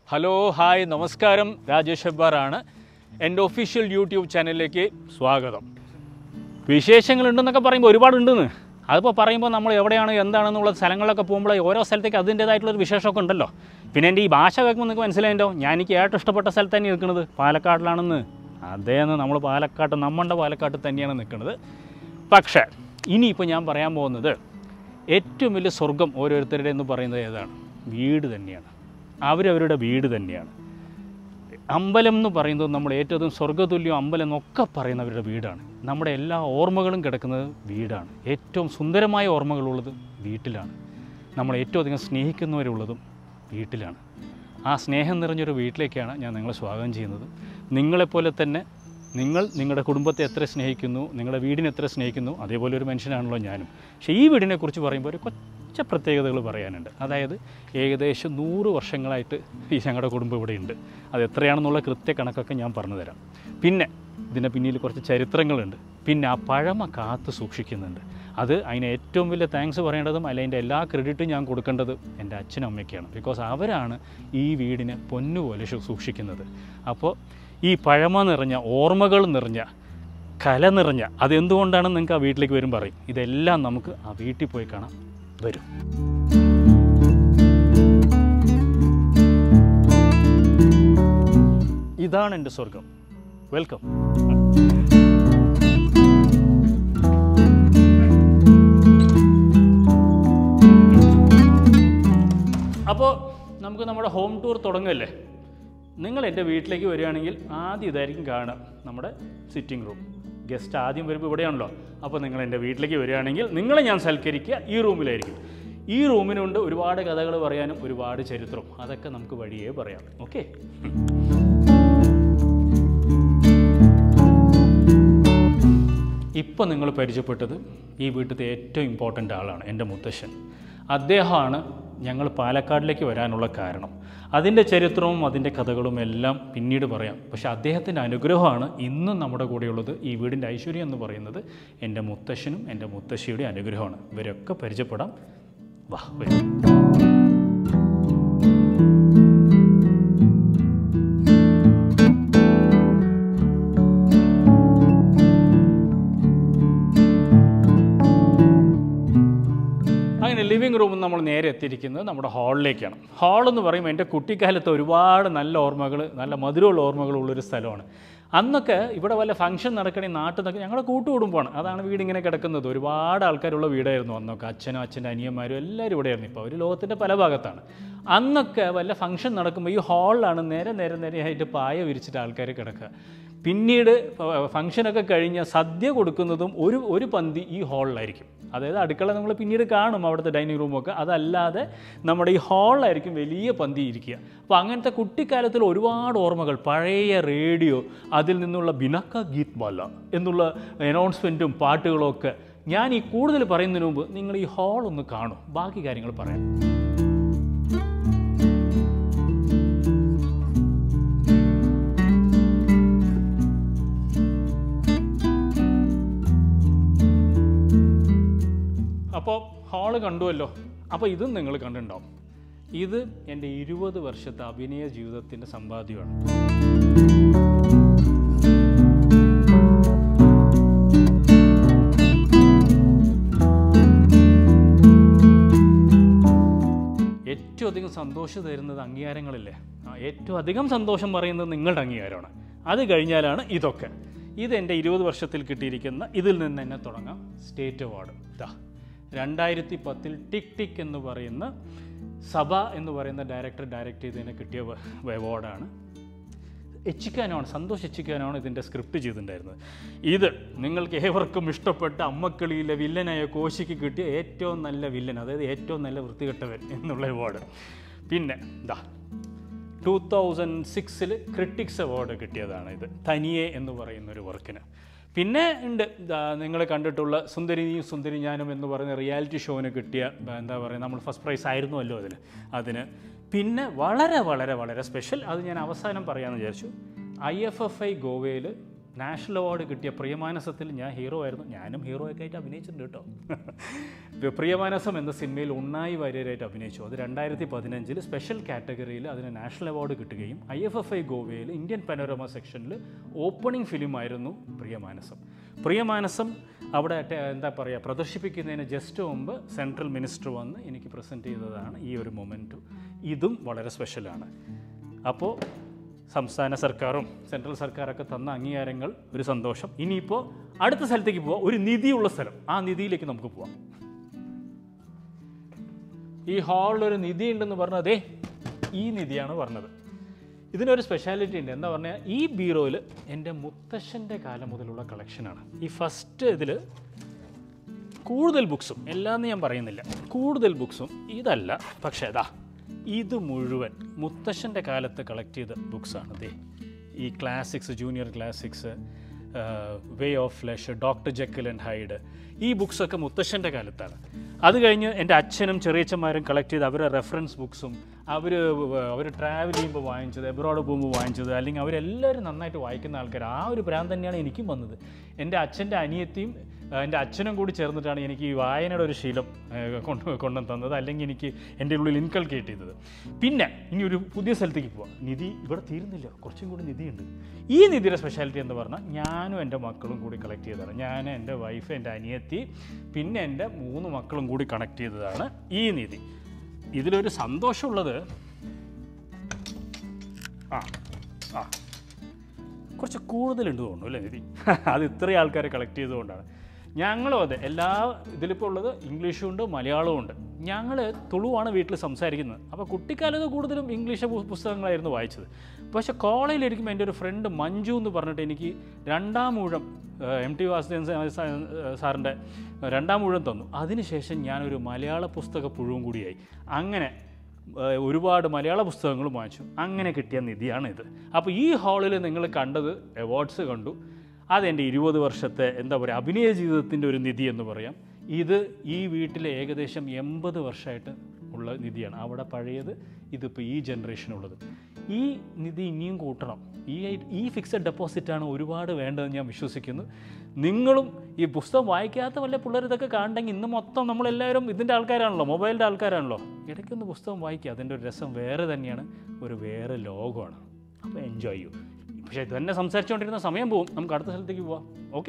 Hello hi നമസ്കാരം രാജേഷ് ഹെബ്ബാർ ആണ് എൻ്റെ ഒഫീഷ്യൽ യൂട്യൂബ് ചാനലിലേക്ക് സ്വാഗതം. വിശേഷങ്ങളുണ്ടെന്നൊക്കെ പറയുമ്പോൾ ഒരുപാടുണ്ടെന്ന് അതിപ്പോൾ പറയുമ്പോൾ നമ്മൾ എവിടെയാണ് എന്താണെന്നുള്ള സ്ഥലങ്ങളിലൊക്കെ പോകുമ്പോൾ ഓരോ സ്ഥലത്തേക്ക് അതിൻ്റേതായിട്ടുള്ളൊരു വിശേഷമൊക്കെ ഉണ്ടല്ലോ. പിന്നെ എൻ്റെ ഈ ഭാഷ കേൾക്കുമ്പോൾ നിങ്ങൾക്ക് മനസ്സിലായിട്ടോ, എനിക്ക് ഏറ്റവും ഇഷ്ടപ്പെട്ട സ്ഥലത്ത് തന്നെ നിൽക്കുന്നത് പാലക്കാട്ടിലാണെന്ന്. അതേന്ന് നമ്മൾ നമ്മുടെ പാലക്കാട്ട് തന്നെയാണ് നിൽക്കുന്നത്. പക്ഷേ ഇനിയിപ്പോൾ ഞാൻ പറയാൻ പോകുന്നത് ഏറ്റവും വലിയ സ്വർഗം ഓരോരുത്തരുടെ എന്ന് പറയുന്നത് ഏതാണ്? വീട് തന്നെയാണ്. അവരവരുടെ വീട് തന്നെയാണ്. അമ്പലം എന്ന് പറയുന്നത് നമ്മൾ ഏറ്റവും സ്വർഗ്ഗതുല്യം അമ്പലം എന്നൊക്കെ പറയുന്നവരുടെ വീടാണ്. നമ്മുടെ എല്ലാ ഓർമ്മകളും കിടക്കുന്നത് വീടാണ്. ഏറ്റവും സുന്ദരമായ ഓർമ്മകളുള്ളത് വീട്ടിലാണ്. നമ്മൾ ഏറ്റവും അധികം സ്നേഹിക്കുന്നവരുള്ളതും വീട്ടിലാണ്. ആ സ്നേഹം നിറഞ്ഞൊരു വീട്ടിലേക്കാണ് ഞാൻ നിങ്ങളെ സ്വാഗതം ചെയ്യുന്നത്. നിങ്ങളെപ്പോലെ തന്നെ നിങ്ങളുടെ കുടുംബത്തെ എത്ര സ്നേഹിക്കുന്നു, നിങ്ങളുടെ വീടിനെ എത്ര സ്നേഹിക്കുന്നു, അതേപോലെ ഒരു മനുഷ്യനാണല്ലോ ഞാനും. പക്ഷേ ഈ വീടിനെക്കുറിച്ച് പറയുമ്പോൾ ഒരു കുറച്ച് പ്രത്യേകതകൾ പറയാനുണ്ട്. അതായത് ഏകദേശം 100 വർഷങ്ങളായിട്ട് ഈ ഞങ്ങളുടെ കുടുംബം ഇവിടെ ഉണ്ട്. അത് എത്രയാണെന്നുള്ള കൃത്യക്കണക്കൊക്കെ ഞാൻ പറഞ്ഞു തരാം. പിന്നെ ഇതിന് പിന്നിൽ കുറച്ച് ചരിത്രങ്ങളുണ്ട്. പിന്നെ ആ പഴമ കാത്ത് സൂക്ഷിക്കുന്നുണ്ട്. അതിന് ഏറ്റവും വലിയ താങ്ക്സ് പറയേണ്ടതും അതിൻ്റെ എല്ലാ ക്രെഡിറ്റും ഞാൻ കൊടുക്കേണ്ടത് എൻ്റെ അച്ഛനും അമ്മയ്ക്കാണ്. ബിക്കോസ് അവരാണ് ഈ വീടിനെ പൊന്നുപോലെ സൂക്ഷിക്കുന്നത്. അപ്പോൾ ഈ പഴമ നിറഞ്ഞ ഓർമ്മകൾ നിറഞ്ഞ കല നിറഞ്ഞ അതെന്തുകൊണ്ടാണെന്ന് നിങ്ങൾക്ക് ആ വീട്ടിലേക്ക് വരും പറയും. ഇതെല്ലാം നമുക്ക് ആ വീട്ടിൽ പോയി കാണാം. വരും. ഇതാണ് എൻ്റെ സ്വർഗം. വെൽക്കം. അപ്പോൾ നമുക്ക് നമ്മുടെ ഹോം ടൂർ തുടങ്ങല്ലേ. നിങ്ങൾ എൻ്റെ വീട്ടിലേക്ക് വരികയാണെങ്കിൽ ആദ്യം ഇതായിരിക്കും കാണുക, നമ്മുടെ സിറ്റിംഗ് റൂം. ഗസ്റ്റ് ആദ്യം വരുമ്പോൾ ഇവിടെയാണല്ലോ. അപ്പോൾ നിങ്ങൾ എൻ്റെ വീട്ടിലേക്ക് വരികയാണെങ്കിൽ നിങ്ങളെ ഞാൻ സൽക്കരിക്കുക ഈ റൂമിലായിരിക്കും. ഈ റൂമിനുണ്ട് ഒരുപാട് കഥകൾ പറയാനും ഒരുപാട് ചരിത്രം. അതൊക്കെ നമുക്ക് വഴിയേ പറയാം. ഓക്കെ. ഇപ്പോൾ നിങ്ങൾ പരിചയപ്പെട്ടത് ഈ വീട്ടിലത്തെ ഏറ്റവും ഇമ്പോർട്ടൻ്റ് ആളാണ്, എൻ്റെ മുത്തശ്ശൻ. അദ്ദേഹമാണ് ഞങ്ങൾ പാലക്കാടിലേക്ക് വരാനുള്ള കാരണം. അതിൻ്റെ ചരിത്രവും അതിൻ്റെ കഥകളും എല്ലാം പിന്നീട് പറയാം. പക്ഷേ അദ്ദേഹത്തിൻ്റെ അനുഗ്രഹമാണ് ഇന്നും നമ്മുടെ കൂടെയുള്ളത്. ഈ വീടിൻ്റെ ഐശ്വര്യം എന്ന് പറയുന്നത് എൻ്റെ മുത്തശ്ശനും എൻ്റെ മുത്തശ്ശിയുടെ അനുഗ്രഹമാണ്. ഇവരൊക്കെ പരിചയപ്പെടാം. വാ വരും. ലിവിങ് റൂമിൽ നമ്മൾ നേരെ എത്തിയിരിക്കുന്നത് നമ്മുടെ ഹാളിലേക്കാണ്. ഹാളെന്ന് പറയുമ്പോൾ എൻ്റെ കുട്ടിക്കാലത്ത് ഒരുപാട് നല്ല ഓർമ്മകൾ, നല്ല മധുരമുള്ള ഓർമ്മകളുള്ളൊരു സ്ഥലമാണ്. അന്നൊക്കെ ഇവിടെ വല്ല ഫംഗ്ഷൻ നടക്കണമെങ്കിൽ നാട്ടിൽ നിന്നൊക്കെ ഞങ്ങളുടെ കൂട്ടുകുടുംബമാണ്. അതാണ് വീടിങ്ങനെ കിടക്കുന്നത്. ഒരുപാട് ആൾക്കാരുള്ള വീടായിരുന്നു അന്നൊക്കെ. അച്ഛനും അച്ഛൻ്റെ അനിയന്മാരും എല്ലാവരും ഇവിടെയായിരുന്നു. ഇപ്പോൾ അവർ ലോകത്തിൻ്റെ പല ഭാഗത്താണ്. അന്നൊക്കെ വല്ല ഫംഗ്ഷൻ നടക്കുമ്പോൾ ഈ ഹാളിലാണ് നേരെയായിട്ട് പായ വിരിച്ചിട്ട് ആൾക്കാർ കിടക്കുക. പിന്നീട് ഫംഗ്ഷനൊക്കെ കഴിഞ്ഞ് സദ്യ കൊടുക്കുന്നതും ഒരു പന്തി ഈ ഹാളിലായിരിക്കും. അതായത് അടുക്കള നമ്മൾ പിന്നീട് കാണും, അവിടുത്തെ ഡൈനിങ് റൂമൊക്കെ. അതല്ലാതെ നമ്മുടെ ഈ ഹാളിലായിരിക്കും വലിയ പന്തി ഇരിക്കുക. അപ്പോൾ അങ്ങനത്തെ കുട്ടിക്കാലത്തിൽ ഒരുപാട് ഓർമ്മകൾ. പഴയ റേഡിയോ, അതിൽ നിന്നുള്ള ബിനക്ക ഗീത് മാല എന്നുള്ള അനൗൺസ്മെൻറ്റും പാട്ടുകളും ഒക്കെ. ഞാൻ ഈ കൂടുതൽ പറയുന്നതിന് മുമ്പ് നിങ്ങൾ ഈ ഹാളൊന്ന് കാണും, ബാക്കി കാര്യങ്ങൾ പറയാം. അപ്പോൾ ഹാള് കണ്ടുവല്ലോ. അപ്പോൾ ഇതും നിങ്ങൾ കണ്ടിട്ടുണ്ടാവും. ഇത് എൻ്റെ 20 വർഷത്തെ അഭിനയ ജീവിതത്തിൻ്റെ സമ്പാദ്യമാണ്. ഏറ്റവും അധികം സന്തോഷം തരുന്നത് അംഗീകാരങ്ങളില്ലേ. ഏറ്റവും അധികം സന്തോഷം പറയുന്നത് നിങ്ങളുടെ അംഗീകാരമാണ്. അത് കഴിഞ്ഞാലാണ് ഇതൊക്കെ. ഇതെൻ്റെ 20 വർഷത്തിൽ കിട്ടിയിരിക്കുന്ന, ഇതിൽ നിന്ന് തന്നെ തുടങ്ങാം, സ്റ്റേറ്റ് അവാർഡ്. 2010 ടിക് ടിക് എന്ന് പറയുന്ന സഭ എന്ന് പറയുന്ന ഡയറക്റ്റ് ചെയ്തതിന് കിട്ടിയ അവാർഡാണ്. സന്തോഷ് എച്ചിക്കാനാണ് ഇതിൻ്റെ സ്ക്രിപ്റ്റ് ചെയ്തിട്ടുണ്ടായിരുന്നത്. ഇത് നിങ്ങൾക്ക് ഏവർക്കും ഇഷ്ടപ്പെട്ട അമ്മക്കിളിയിലെ വില്ലനായ കോശിക്ക് കിട്ടിയ ഏറ്റവും നല്ല വില്ലൻ, അതായത് ഏറ്റവും നല്ല വൃത്തികെട്ടവൻ എന്നുള്ള അവാർഡ്. പിന്നെ 2006 ക്രിട്ടിക്സ് അവാർഡ് കിട്ടിയതാണ് ഇത്, തനിയെ എന്ന് പറയുന്നൊരു വർക്കിന്. പിന്നെ ഉണ്ട് നിങ്ങൾ കണ്ടിട്ടുള്ള സുന്ദരിനിയും സുന്ദരി ഞാനും എന്ന് പറയുന്ന റിയാലിറ്റി ഷോവിന് കിട്ടിയ നമ്മൾ ഫസ്റ്റ് പ്രൈസ് ആയിരുന്നുവല്ലോ അതിന്. പിന്നെ വളരെ വളരെ വളരെ സ്പെഷ്യൽ, അത് ഞാൻ അവസാനം പറയാമെന്ന് വിചാരിച്ചു. IFFI ഗോവയിൽ നാഷണൽ അവാർഡ് കിട്ടിയ പ്രിയമാനസത്തിൽ ഞാൻ ഹീറോ ആയിരുന്നു. ഞാനും ഹീറോ ഒക്കെ ആയിട്ട് അഭിനയിച്ചിട്ടുണ്ട് കേട്ടോ. പ്രിയമാനസം എന്ന സിനിമയിൽ ഉണ്ണായി വാര്യരായിട്ട് അഭിനയിച്ചു. അത് 2015 സ്പെഷ്യൽ കാറ്റഗറിയിൽ അതിന് നാഷണൽ അവാർഡ് കിട്ടുകയും IFFI ഗോവയിൽ ഇന്ത്യൻ പനോരമ സെക്ഷനിൽ ഓപ്പണിംഗ് ഫിലിമായിരുന്നു പ്രിയമാനസം. പ്രിയമാനസം അവിടെ എന്താ പറയുക പ്രദർശിപ്പിക്കുന്നതിന് ജസ്റ്റ് മുമ്പ് സെൻട്രൽ മിനിസ്റ്റർ വന്ന് എനിക്ക് പ്രസൻറ്റ് ചെയ്തതാണ് ഈ ഒരു മൊമെൻറ്റും. ഇതും വളരെ സ്പെഷ്യലാണ്. അപ്പോൾ സംസ്ഥാന സർക്കാരും സെൻട്രൽ സർക്കാരൊക്കെ തന്ന അംഗീകാരങ്ങൾ ഒരു സന്തോഷം. ഇനിയിപ്പോൾ അടുത്ത സ്ഥലത്തേക്ക് പോവാം, ഒരു നിധിയുള്ള സ്ഥലം. ആ നിധിയിലേക്ക് നമുക്ക് പോവാം. ഈ ഹാളിലൊരു നിധി ഉണ്ടെന്ന് പറഞ്ഞതേ ഈ നിധിയാണ് പറഞ്ഞത്. ഇതിനൊരു സ്പെഷ്യാലിറ്റി ഉണ്ട്. എന്താ പറഞ്ഞാൽ ഈ ബീറോയിൽ എൻ്റെ മുത്തശ്ശൻ്റെ കാലം മുതലുള്ള കളക്ഷനാണ്. ഈ ഫസ്റ്റ് ഇതിൽ കൂടുതൽ ബുക്സും എല്ലാമെന്ന് ഞാൻ പറയുന്നില്ല, കൂടുതൽ ബുക്സും ഇതല്ല, പക്ഷേ ഇത് മുഴുവൻ മുത്തശ്ശൻ്റെ കാലത്ത് കളക്ട് ചെയ്ത ബുക്സാണ്. ദേ ഈ classics, junior classics, way of flesh, doctor Jekyll and Hyde, ഈ ബുക്സൊക്കെ മുത്തശ്ശൻ്റെ കാലത്താണ്. അത് കഴിഞ്ഞ് എൻ്റെ അച്ഛനും ചെറിയച്ഛന്മാരും കളക്ട് ചെയ്ത് അവരുടെ റെഫറൻസ് ബുക്സും അവർ ട്രാവൽ ചെയ്യുമ്പോൾ വാങ്ങിച്ചത്, എബ്രോഡ് പോകുമ്പോൾ വാങ്ങിച്ചത്, അല്ലെങ്കിൽ അവരെല്ലാവരും നന്നായിട്ട് വായിക്കുന്ന ആൾക്കാർ. ആ ഒരു ഭ്രാന്ത് തന്നെയാണ് എനിക്കും വന്നത്. എൻ്റെ അച്ഛൻ്റെ അനിയത്തിയും എൻ്റെ അച്ഛനും കൂടി ചേർന്നിട്ടാണ് എനിക്ക് ഈ വായനയുടെ ഒരു ശീലം കൊണ്ടു തന്നത്, അല്ലെങ്കിൽ എനിക്ക് എൻ്റെ ഉള്ളിൽ ഇൻകൾക്കേറ്റ് ചെയ്തത്. പിന്നെ ഇനി ഒരു പുതിയ സ്ഥലത്തേക്ക് പോവാം. നിധി ഇവിടെ തീരുന്നില്ല, കുറച്ചും കൂടി നിധിയുണ്ട്. ഈ നിധിയുടെ സ്പെഷ്യാലിറ്റി എന്ന് പറഞ്ഞാൽ ഞാനും എൻ്റെ മക്കളും കൂടി കളക്ട് ചെയ്തതാണ്. ഞാൻ, എൻ്റെ വൈഫ്, എൻ്റെ അനിയത്തി, പിന്നെ എൻ്റെ 3 മക്കളും കൂടി കണക്ട് ചെയ്തതാണ് ഈ നിധി. ഇതിലൊരു സന്തോഷമുള്ളത് കുറച്ച് കൂടുതലുണ്ട് തോന്നുന്നു അല്ലേ നിധി? അത് ഇത്രയും ആൾക്കാരെ കളക്ട് ചെയ്തുകൊണ്ടാണ്. ഞങ്ങളും അതെ, എല്ലാ ഇതിലിപ്പോൾ ഉള്ളത് ഇംഗ്ലീഷും ഉണ്ട്, മലയാളവും ഉണ്ട്. ഞങ്ങൾ തുളുവാണ് വീട്ടിൽ സംസാരിക്കുന്നത്. അപ്പോൾ കുട്ടിക്കാലത്ത് കൂടുതലും ഇംഗ്ലീഷ് പുസ്തകങ്ങളായിരുന്നു വായിച്ചത്. പക്ഷേ കോളേജിലിരിക്കുമ്പോൾ എൻ്റെ ഒരു ഫ്രണ്ട് മഞ്ജു എന്ന് പറഞ്ഞിട്ട് എനിക്ക് 2ാം ഊഴം MT വാസുദേവൻ സാറിൻ്റെ 2ാം ഊഴം തന്നു. അതിനുശേഷം ഞാനൊരു മലയാള പുസ്തക പുഴുവും കൂടിയായി. അങ്ങനെ ഒരുപാട് മലയാള പുസ്തകങ്ങളും വാങ്ങിച്ചു. അങ്ങനെ കിട്ടിയ നിധിയാണ് ഇത്. അപ്പോൾ ഈ ഹാളിൽ നിങ്ങൾ കണ്ടത് അവാർഡ്സ് കണ്ടു. അതെൻ്റെ 20 വർഷത്തെ എന്താ പറയുക അഭിനയ ജീവിതത്തിൻ്റെ ഒരു നിധി എന്ന് പറയാം. ഇത് ഈ വീട്ടിലെ ഏകദേശം 80 വർഷമായിട്ട് ഉള്ള നിധിയാണ്. അവിടെ പഴയത്, ഇതിപ്പോൾ ഈ ജനറേഷനുള്ളത്. ഈ നിധി ഇനിയും കൂട്ടണം. ഈ ഫിക്സഡ് ഡെപ്പോസിറ്റാണ് ഒരുപാട് വേണ്ടതെന്ന് ഞാൻ വിശ്വസിക്കുന്നു. നിങ്ങളും ഈ പുസ്തകം വായിക്കാത്ത വല്ല പിള്ളേർ ഇതൊക്കെ കാണണമെങ്കിൽ ഇന്ന് മൊത്തം നമ്മളെല്ലാവരും ഇതിൻ്റെ ആൾക്കാരാണല്ലോ, മൊബൈലിൻ്റെ ആൾക്കാരാണല്ലോ. ഇടയ്ക്കൊന്ന് പുസ്തകം വായിക്കുക. അതിൻ്റെ ഒരു രസം വേറെ തന്നെയാണ്, ഒരു വേറെ ലോകമാണ്. അപ്പോൾ എൻജോയ് ചെയ്യൂ. പക്ഷേ ഇത് തന്നെ സംസാരിച്ചുകൊണ്ടിരുന്ന സമയം പോവും. നമുക്ക് അടുത്ത സ്ഥലത്തേക്ക് പോവാം. ഓക്കെ,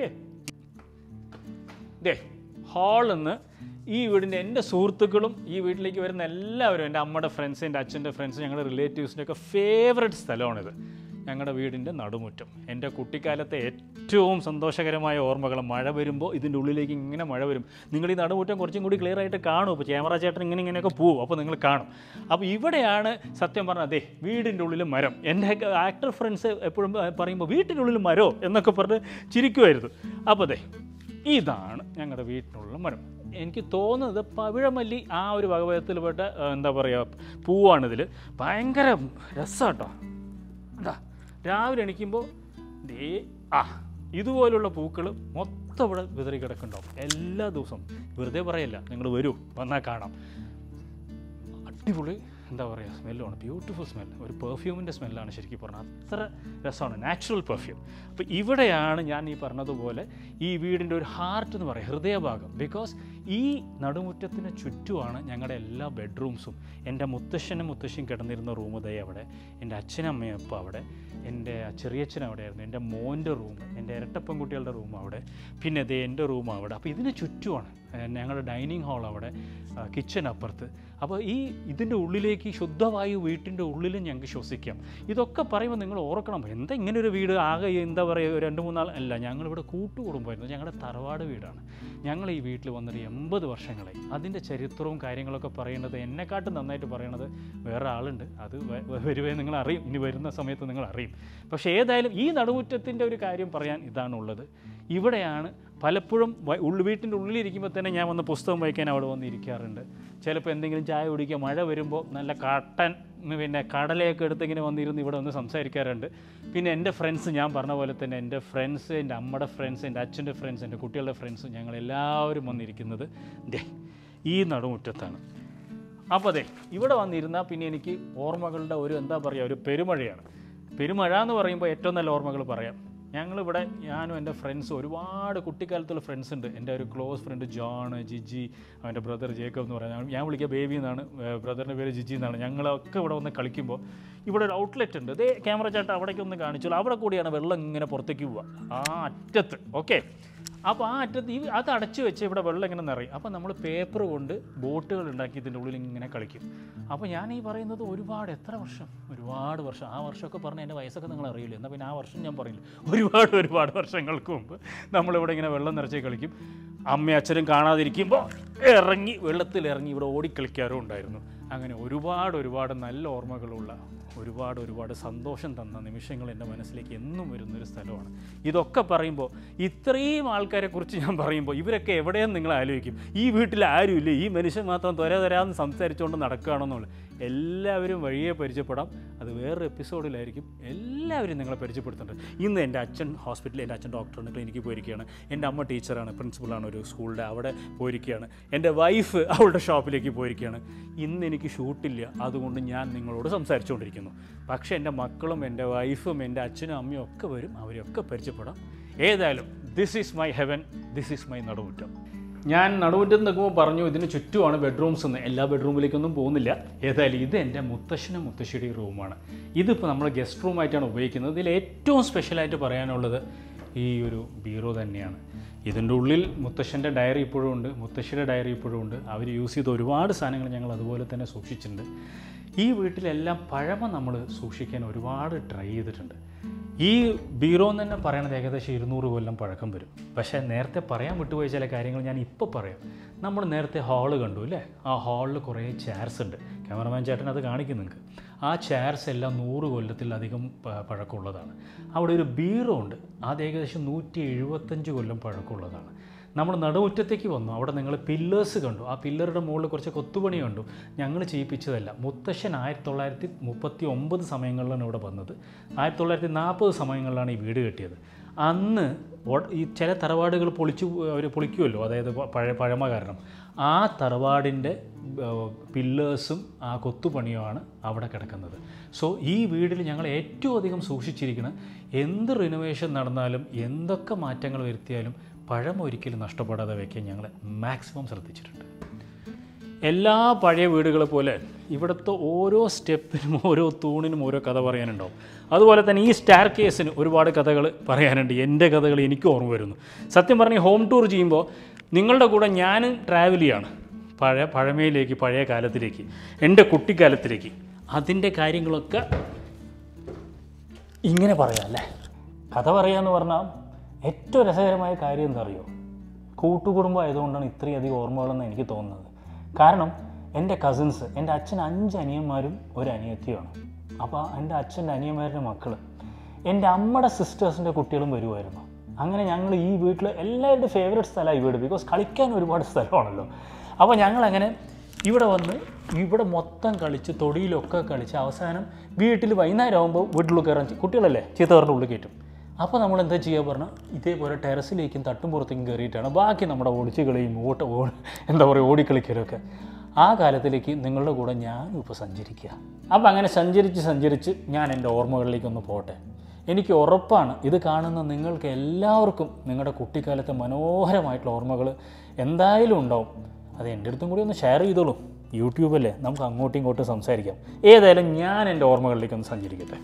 ദേ ഹാളിൽ നിന്ന് ഈ വീടിൻ്റെ എൻ്റെ സുഹൃത്തുക്കളും ഈ വീട്ടിലേക്ക് വരുന്ന എല്ലാവരും, എൻ്റെ അമ്മയുടെ ഫ്രണ്ട്സ്, എൻ്റെ അച്ഛൻ്റെ ഫ്രണ്ട്സ്, ഞങ്ങളുടെ റിലേറ്റീവ്സിൻ്റെ ഒക്കെ ഫേവറേറ്റ് സ്ഥലമാണിത്. ഞങ്ങളുടെ വീടിൻ്റെ നടുമുറ്റം. എൻ്റെ കുട്ടിക്കാലത്തെ ഏറ്റവും സന്തോഷകരമായ ഓർമ്മകൾ. മഴ വരുമ്പോൾ ഇതിൻ്റെ ഉള്ളിലേക്ക് ഇങ്ങനെ മഴ വരും. നിങ്ങൾ ഈ നടുമുറ്റം കുറച്ചും കൂടി ക്ലിയർ ആയിട്ട് കാണും. ഇപ്പോൾ ക്യാമറ ചേട്ടൻ ഇങ്ങനെയൊക്കെ പോവും, അപ്പോൾ നിങ്ങൾ കാണും. അപ്പോൾ ഇവിടെയാണ് സത്യം പറഞ്ഞാൽ അതെ വീടിൻ്റെ ഉള്ളിൽ മരം. എൻ്റെ ആക്ടർ ഫ്രണ്ട്സ് എപ്പോഴും പറയുമ്പോൾ വീട്ടിൻ്റെ ഉള്ളിൽ മരോ എന്നൊക്കെ പറഞ്ഞ് ചിരിക്കുമായിരുന്നു. അപ്പോൾ അതെ ഇതാണ് ഞങ്ങളുടെ വീട്ടിനുള്ള മരം. എനിക്ക് തോന്നുന്നത് പവിഴമല്ലി ആ ഒരു വകഭേദത്തിൽപ്പെട്ട എന്താ പറയുക പൂവാണിതിൽ. ഭയങ്കര രസമാട്ടോ. എന്താ രാവിലെ എണീക്കുമ്പോൾ ഇതുപോലുള്ള പൂക്കൾ മൊത്തം ഇവിടെ വിതറി കിടക്കുന്നുണ്ടാവും എല്ലാ ദിവസവും. വെറുതെ പറയല്ല, നിങ്ങൾ വരൂ, വന്നാൽ കാണാം. അടിപൊളി എന്താ പറയുക സ്മെല്ലാണ്, ബ്യൂട്ടിഫുൾ സ്മെൽ. ഒരു പെർഫ്യൂമിൻ്റെ സ്മെല്ലാണ് ശരിക്കും പറഞ്ഞാൽ. അത്ര രസമാണ്, നാച്ചുറൽ പെർഫ്യൂം. അപ്പോൾ ഇവിടെയാണ് ഞാൻ ഈ പറഞ്ഞതുപോലെ ഈ വീടിൻ്റെ ഒരു ഹാർട്ട് എന്ന് പറയുക, ഹൃദയഭാഗം. ബിക്കോസ് ഈ നടുമുറ്റത്തിന് ചുറ്റുമാണ് ഞങ്ങളുടെ എല്ലാ ബെഡ്റൂംസും. എൻ്റെ മുത്തശ്ശനും മുത്തശ്ശിയും കിടന്നിരുന്ന റൂം ദേ അവിടെ, എൻ്റെ അച്ഛനും അമ്മയും അപ്പം അവിടെ, എൻ്റെ ചെറിയച്ഛൻ അവിടെയായിരുന്നു, എൻ്റെ മോൻ്റെ റൂം, എൻ്റെ ഇരട്ടപ്പെൺകുട്ടികളുടെ റൂം അവിടെ, പിന്നെ ദേ എൻ്റെ റൂം അവിടെ. അപ്പോൾ ഇതിന് ചുറ്റുമാണ് ഞങ്ങളുടെ ഡൈനിങ് ഹാൾ അവിടെ, കിച്ചൺ അപ്പുറത്ത്. അപ്പോൾ ഇതിൻ്റെ ഉള്ളിലേക്ക് ശുദ്ധവായു വീട്ടിൻ്റെ ഉള്ളിലും ഞങ്ങൾക്ക് ശ്വസിക്കാം. ഇതൊക്കെ പറയുമ്പോൾ നിങ്ങൾ ഓർക്കണം, എന്താ ഇങ്ങനെ ഒരു വീട് ആകെ എന്താ പറയുക 2-3 നാൾ അല്ല, ഞങ്ങളിവിടെ കൂട്ടുകുടുംബമായിരുന്നു. ഞങ്ങളുടെ തറവാട് വീടാണ്. ഞങ്ങൾ ഈ വീട്ടിൽ വന്നൊരു 80 വർഷങ്ങളായി. അതിൻ്റെ ചരിത്രവും കാര്യങ്ങളൊക്കെ പറയുന്നത് എന്നെക്കാട്ടും നന്നായിട്ട് പറയണത് വേറെ ആളുണ്ട്. അത് വരുവേ നിങ്ങൾ അറിയും, ഇനി വരുന്ന സമയത്ത് നിങ്ങൾ അറിയും. പക്ഷേ ഏതായാലും ഈ നടുമുറ്റത്തിൻ്റെ ഒരു കാര്യം പറയാൻ ഇതാണുള്ളത്. ഇവിടെയാണ് പലപ്പോഴും വീട്ടിൻ്റെ ഉള്ളിലിരിക്കുമ്പോൾ തന്നെ ഞാൻ വന്ന് പുസ്തകം വായിക്കാൻ അവിടെ വന്ന് ഇരിക്കാറുണ്ട്. ചിലപ്പോൾ എന്തെങ്കിലും ചായ കുടിക്കുക, മഴ വരുമ്പോൾ നല്ല കട്ടൻ പിന്നെ കടലയൊക്കെ എടുത്തിങ്ങനെ വന്നിരുന്ന് ഇവിടെ വന്ന് സംസാരിക്കാറുണ്ട്. പിന്നെ എൻ്റെ ഫ്രണ്ട്സ്, ഞാൻ പറഞ്ഞ പോലെ തന്നെ എൻ്റെ ഫ്രണ്ട്സ്, എൻ്റെ അമ്മയുടെ ഫ്രണ്ട്സ്, എൻ്റെ അച്ഛൻ്റെ ഫ്രണ്ട്സ്, എൻ്റെ കുട്ടികളുടെ ഫ്രണ്ട്സ്, ഞങ്ങളെല്ലാവരും വന്നിരിക്കുന്നത് ഈ നടുമുറ്റത്താണ്. അപ്പോൾ അതെ ഇവിടെ വന്നിരുന്നാൽ പിന്നെ എനിക്ക് ഓർമ്മകളുടെ ഒരു എന്താ പറയുക ഒരു പെരുമഴയാണ്. പെരുമഴ എന്ന് പറയുമ്പോൾ ഏറ്റവും നല്ല ഓർമ്മകൾ പറയാം. ഞങ്ങളിവിടെ ഞാനും എൻ്റെ ഫ്രണ്ട്സ് ഒരുപാട് കുട്ടിക്കാലത്തുള്ള ഫ്രണ്ട്സ് ഉണ്ട്. എൻ്റെ ഒരു ക്ലോസ് ഫ്രണ്ട് ജോൺ, ജിജി, അവൻ്റെ ബ്രദർ ജേക്കബ് എന്ന് പറയുന്നത്, ഞാൻ വിളിക്കുക ബേബി എന്നാണ്, ബ്രദറിൻ്റെ പേര് ജിജി എന്നാണ്. ഞങ്ങളൊക്കെ ഇവിടെ വന്ന് കളിക്കുമ്പോൾ ഇവിടെ ഒരു ഔട്ട്ലെറ്റ് ഉണ്ട്. ഇതേ ക്യാമറ ചേട്ടൻ അവിടേക്കൊന്ന് കാണിച്ചോളൂ. അവിടെ കൂടിയാണ് വെള്ളം ഇങ്ങനെ പുറത്തേക്ക് പോവുക, ആ അറ്റത്ത്. ഓക്കെ, അപ്പോൾ ആ അറ്റത്ത് അത് അടച്ചു വെച്ച് ഇവിടെ വെള്ളം ഇങ്ങനെ നിറയും. അപ്പോൾ നമ്മൾ പേപ്പർ കൊണ്ട് ബോട്ടുകൾ ഉണ്ടാക്കി ഇതിൻ്റെ ഉള്ളിൽ ഇങ്ങനെ കളിക്കും. അപ്പോൾ ഞാൻ ഈ പറയുന്നത് ഒരുപാട് വർഷം, ആ വർഷമൊക്കെ പറഞ്ഞാൽ എൻ്റെ വയസ്സൊക്കെ നിങ്ങൾ അറിയില്ല. എന്നാൽ പിന്നെ ആ വർഷം ഞാൻ പറയില്ല. ഒരുപാട് വർഷങ്ങൾക്ക് മുമ്പ് നമ്മളിവിടെ ഇങ്ങനെ വെള്ളം നിറച്ച് കളിക്കും. അമ്മയും അച്ഛനും കാണാതിരിക്കുമ്പോൾ വെള്ളത്തിലിറങ്ങി ഇവിടെ ഓടിക്കളിക്കാറും ഉണ്ടായിരുന്നു. അങ്ങനെ ഒരുപാട് നല്ല ഓർമ്മകളുള്ള ഒരുപാട് സന്തോഷം തന്ന നിമിഷങ്ങൾ എൻ്റെ മനസ്സിലേക്ക് എന്നും വരുന്നൊരു സ്ഥലമാണ്. ഇതൊക്കെ പറയുമ്പോൾ, ഇത്രയും ആൾക്കാരെക്കുറിച്ച് ഞാൻ പറയുമ്പോൾ, ഇവരൊക്കെ എവിടെയെന്ന് നിങ്ങൾ ആലോചിക്കും. ഈ വീട്ടിൽ ആരുമില്ല, ഈ മനുഷ്യൻ മാത്രം തരാന്ന് സംസാരിച്ചുകൊണ്ട് നടക്കുകയാണെന്നുള്ളത്. എല്ലാവരും വഴിയെ പരിചയപ്പെടാം, അത് വേറൊരു എപ്പിസോഡിലായിരിക്കും. എല്ലാവരും നിങ്ങളെ പരിചയപ്പെടുത്തുന്നുണ്ട്. ഇന്ന് എൻ്റെ അച്ഛൻ ഹോസ്പിറ്റലിൽ, എൻ്റെ അച്ഛൻ ഡോക്ടറാണ്, ക്ലിനിക്കിൽ പോയിരിക്കുകയാണ്. എൻ്റെ അമ്മ ടീച്ചറാണ്, പ്രിൻസിപ്പളാണ് ഒരു സ്കൂളിൻ്റെ, അവിടെ പോയിരിക്കുകയാണ്. എൻ്റെ വൈഫ് അവളുടെ ഷോപ്പിലേക്ക് പോയിരിക്കുകയാണ്. ഇന്ന് എനിക്ക് ഷൂട്ടില്ല, അതുകൊണ്ട് ഞാൻ നിങ്ങളോട് സംസാരിച്ചുകൊണ്ടിരിക്കുന്നു. പക്ഷേ എൻ്റെ മക്കളും എൻ്റെ വൈഫും എൻ്റെ അച്ഛനും അമ്മയും ഒക്കെ വരും, അവരെയൊക്കെ പരിചയപ്പെടാം. ഏതായാലും this is my heaven, this is my നടുമുറ്റം. ഞാൻ നടുമുറ്റത്ത് നിൽക്കുമ്പോൾ പറഞ്ഞു ഇതിന് ചുറ്റുമാണ് ബെഡ്റൂംസ് എന്ന്. എല്ലാ ബെഡ്റൂമിലേക്കൊന്നും പോകുന്നില്ല. ഏതായാലും ഇത് എൻ്റെ മുത്തശ്ശനും മുത്തശ്ശിയുടെയും റൂമാണ്. ഇതിപ്പോൾ നമ്മൾ ഗസ്റ്റ് റൂമായിട്ടാണ് ഉപയോഗിക്കുന്നത്. ഇതിൽ ഏറ്റവും സ്പെഷ്യലായിട്ട് പറയാനുള്ളത് ഈ ഒരു ബീറോ തന്നെയാണ്. ഇതിൻ്റെ ഉള്ളിൽ മുത്തശ്ശൻ്റെ ഡയറി ഇപ്പോഴും ഉണ്ട്, മുത്തശ്ശിയുടെ ഡയറി ഇപ്പോഴും ഉണ്ട്. അവർ യൂസ് ചെയ്ത ഒരുപാട് സാധനങ്ങൾ ഞങ്ങൾ അതുപോലെ തന്നെ സൂക്ഷിച്ചിട്ടുണ്ട്. ഈ വീട്ടിലെല്ലാം പഴമ നമ്മൾ സൂക്ഷിക്കാൻ ഒരുപാട് ട്രൈ ചെയ്തിട്ടുണ്ട്. ഈ ബീറോ എന്ന് തന്നെ പറയണത് ഏകദേശം 200 കൊല്ലം പഴക്കം വരും. പക്ഷേ നേരത്തെ പറയാൻ വിട്ടുപോയ ചില കാര്യങ്ങൾ ഞാൻ ഇപ്പോൾ പറയാം. നമ്മൾ നേരത്തെ ഹാള് കണ്ടു അല്ലേ? ആ ഹാളിൽ കുറേ ചെയർസ് ഉണ്ട്. ക്യാമറമാൻ ചേട്ടൻ അത് കാണിക്കും നിങ്ങൾക്ക്. ആ ചെയർസ് എല്ലാം 100 കൊല്ലത്തിലധികം പഴക്കമുള്ളതാണ്. അവിടെ ഒരു ബീറോ ഉണ്ട്, അത് ഏകദേശം 175 കൊല്ലം പഴക്കമുള്ളതാണ്. നമ്മൾ നടുമുറ്റത്തേക്ക് വന്നു, അവിടെ നിങ്ങൾ പില്ലേഴ്സ് കണ്ടു. ആ പില്ലറുടെ മുകളിൽ കുറച്ച് കൊത്തുപണി കണ്ടു. ഞങ്ങൾ ചെയ്യിപ്പിച്ചതല്ല. മുത്തശ്ശൻ 1939 സമയങ്ങളിലാണ് ഇവിടെ വന്നത്. 1940 സമയങ്ങളിലാണ് ഈ വീട് കെട്ടിയത്. അന്ന് ഈ ചില തറവാടുകൾ പൊളിക്കുമല്ലോ, അതായത് പഴമ കാരണം. ആ തറവാടിൻ്റെ പില്ലേഴ്സും ആ കൊത്തുപണിയുമാണ് അവിടെ കിടക്കുന്നത്. സോ ഈ വീട്ടിൽ ഞങ്ങൾ ഏറ്റവും അധികം സൂക്ഷിച്ചിരിക്കുന്നത്, എന്ത് റിനോവേഷൻ നടന്നാലും എന്തൊക്കെ മാറ്റങ്ങൾ വരുത്തിയാലും പഴമ ഒരിക്കലും നഷ്ടപ്പെടാതെ വയ്ക്കാൻ ഞങ്ങൾ മാക്സിമം ശ്രദ്ധിച്ചിട്ടുണ്ട്. എല്ലാ പഴയ വീടുകളെ പോലെ ഇവിടുത്തെ ഓരോ സ്റ്റെപ്പിനും ഓരോ തൂണിനും ഓരോ കഥ പറയാനുണ്ടാവും. അതുപോലെ തന്നെ ഈ സ്റ്റാർ കേസിന് ഒരുപാട് കഥകൾ പറയാനുണ്ട്. എൻ്റെ കഥകൾ എനിക്ക് ഓർമ്മ വരുന്നു. സത്യം പറഞ്ഞാൽ ഹോം ടൂർ ചെയ്യുമ്പോൾ നിങ്ങളുടെ കൂടെ ഞാനും ട്രാവൽ ചെയ്യാണ്, പഴമയിലേക്ക്, പഴയ കാലത്തിലേക്ക്, എൻ്റെ കുട്ടിക്കാലത്തിലേക്ക്. അതിൻ്റെ കാര്യങ്ങളൊക്കെ ഇങ്ങനെ പറയാം അല്ലേ? കഥ പറയാമെന്ന് പറഞ്ഞാൽ ഏറ്റവും രസകരമായ കാര്യം എന്താ അറിയോ? കൂട്ടുകുടുംബം ആയതുകൊണ്ടാണ് ഇത്രയധികം ഓർമ്മകളെന്ന് എനിക്ക് തോന്നുന്നത്. കാരണം എൻ്റെ കസിൻസ്, എൻ്റെ അച്ഛൻ 5 അനിയന്മാരും ഒരു അനിയത്തിയുമാണ്. അപ്പോൾ എൻ്റെ അച്ഛൻ്റെ അനിയന്മാരുടെ മക്കൾ, എൻ്റെ അമ്മയുടെ സിസ്റ്റേഴ്സിൻ്റെ കുട്ടികളും വരുമായിരുന്നു. അങ്ങനെ ഞങ്ങൾ ഈ വീട്ടിൽ എല്ലാവരുടെ ഫേവറേറ്റ് സ്ഥലമാണ് ഈ വീട്. ബിക്കോസ് കളിക്കാൻ ഒരുപാട് സ്ഥലമാണല്ലോ. അപ്പോൾ ഞങ്ങളങ്ങനെ ഇവിടെ വന്ന് ഇവിടെ മൊത്തം കളിച്ച് തൊടിയിലൊക്കെ കളിച്ച് അവസാനം വീട്ടിൽ വൈകുന്നേരം ആകുമ്പോൾ വീട്ടിൽ കയറാൻ കുട്ടികളല്ലേ ചീത്തവരുടെ ഉള്ളിൽ കയറ്റും. അപ്പോൾ നമ്മൾ എന്താ ചെയ്യുക പറഞ്ഞാൽ ഇതേപോലെ ടെറസിലേക്കും തട്ടും പുറത്തേക്കും കയറിയിട്ടാണ് ബാക്കി നമ്മുടെ ഒളിച്ചുകളിയും എന്താ പറയുക ഓടിക്കളിക്കലൊക്കെ. ആ കാലത്തിലേക്ക് നിങ്ങളുടെ കൂടെ ഞാനും ഇപ്പോൾ സഞ്ചരിക്കുക. അപ്പോൾ അങ്ങനെ സഞ്ചരിച്ച് ഞാൻ എൻ്റെ ഓർമ്മകളിലേക്കൊന്ന് പോട്ടെ. എനിക്ക് ഉറപ്പാണ് ഇത് കാണുന്ന നിങ്ങൾക്ക് എല്ലാവർക്കും നിങ്ങളുടെ കുട്ടിക്കാലത്തെ മനോഹരമായിട്ടുള്ള ഓർമ്മകൾ എന്തായാലും ഉണ്ടാവും. അത് എൻ്റെ അടുത്തും കൂടി ഒന്ന് ഷെയർ ചെയ്തോളൂ. യൂട്യൂബല്ലേ, നമുക്ക് അങ്ങോട്ടും ഇങ്ങോട്ടും സംസാരിക്കാം. ഏതായാലും ഞാൻ എൻ്റെ ഓർമ്മകളിലേക്കൊന്ന് സഞ്ചരിക്കട്ടെ.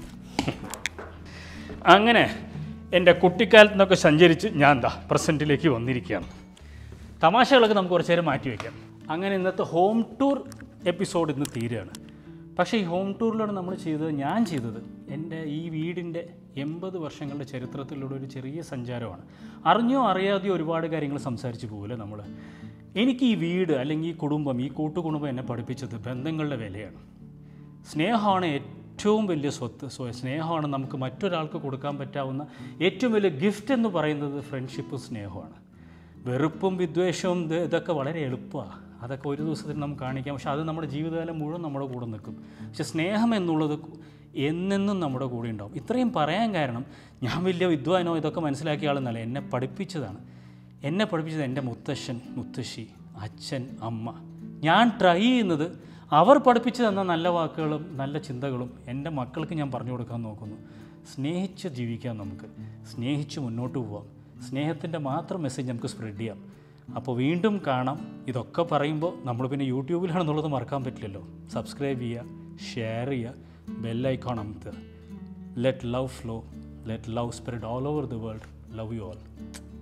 അങ്ങനെ എൻ്റെ കുട്ടിക്കാലത്ത് നിന്നൊക്കെ സഞ്ചരിച്ച് ഞാൻ പ്രസൻറ്റിലേക്ക് വന്നിരിക്കുകയാണ്. തമാശകളൊക്കെ നമുക്ക് കുറച്ച് നേരം മാറ്റി വയ്ക്കാം. അങ്ങനെ ഇന്നത്തെ ഹോം ടൂർ എപ്പിസോഡ് ഇന്ന് തീരുകയാണ്. പക്ഷേ ഈ ഹോം ടൂറിലൂടെ ഞാൻ ചെയ്തത് എൻ്റെ ഈ വീടിൻ്റെ 80 വർഷങ്ങളുടെ ചരിത്രത്തിലൂടെ ഒരു ചെറിയ സഞ്ചാരമാണ്. അറിഞ്ഞോ അറിയാതെയോ ഒരുപാട് കാര്യങ്ങൾ സംസാരിച്ച് പോകില്ല നമ്മൾ. എനിക്ക് ഈ വീട് അല്ലെങ്കിൽ ഈ കുടുംബം, ഈ കൂട്ടുകുടുംബം എന്നെ പഠിപ്പിച്ചത് ബന്ധങ്ങളുടെ വിലയാണ്. സ്നേഹമാണ് ഏറ്റവും വലിയ സ്വത്ത്. സ്നേഹമാണ് നമുക്ക് മറ്റൊരാൾക്ക് കൊടുക്കാൻ പറ്റാവുന്ന ഏറ്റവും വലിയ ഗിഫ്റ്റ് എന്ന് പറയുന്നത് ഫ്രണ്ട്ഷിപ്പും സ്നേഹമാണ്. വെറുപ്പും വിദ്വേഷവും ഇതൊക്കെ വളരെ എളുപ്പമാണ്. അതൊക്കെ ഒരു ദിവസത്തിൽ നമുക്ക് കാണിക്കാം. പക്ഷെ അത് നമ്മുടെ ജീവിതകാലം മുഴുവൻ നമ്മുടെ കൂടെ നിൽക്കും. പക്ഷെ സ്നേഹം എന്നുള്ളത് എന്നെന്നും നമ്മുടെ കൂടെ ഉണ്ടാവും. ഇത്രയും പറയാൻ കാരണം ഞാൻ വലിയ വിദ്വാനോ ഇതൊക്കെ മനസ്സിലാക്കിയ ആളെന്നല്ല, എന്നെ പഠിപ്പിച്ചതാണ് എൻ്റെ മുത്തശ്ശൻ, മുത്തശ്ശി, അച്ഛൻ, അമ്മ. ഞാൻ ട്രൈ ചെയ്യുന്നത് അവർ പഠിപ്പിച്ചു തന്ന നല്ല വാക്കുകളും നല്ല ചിന്തകളും എൻ്റെ മക്കൾക്ക് ഞാൻ പറഞ്ഞു കൊടുക്കാൻ നോക്കുന്നു. സ്നേഹിച്ച് ജീവിക്കാം, നമുക്ക് സ്നേഹിച്ച് മുന്നോട്ട് പോവാം, സ്നേഹത്തിൻ്റെ മാത്രം മെസ്സേജ് നമുക്ക് സ്പ്രെഡ് ചെയ്യാം. അപ്പോൾ വീണ്ടും കാണാം. ഇതൊക്കെ പറയുമ്പോൾ നമ്മൾ പിന്നെ യൂട്യൂബിലാണെന്നുള്ളത് മറക്കാൻ പറ്റില്ലല്ലോ. സബ്സ്ക്രൈബ് ചെയ്യുക, ഷെയർ ചെയ്യുക, ബെല്ലൈക്കോൺ അമർത്തുക. Let love flow, let love spread all over the world. Love you all.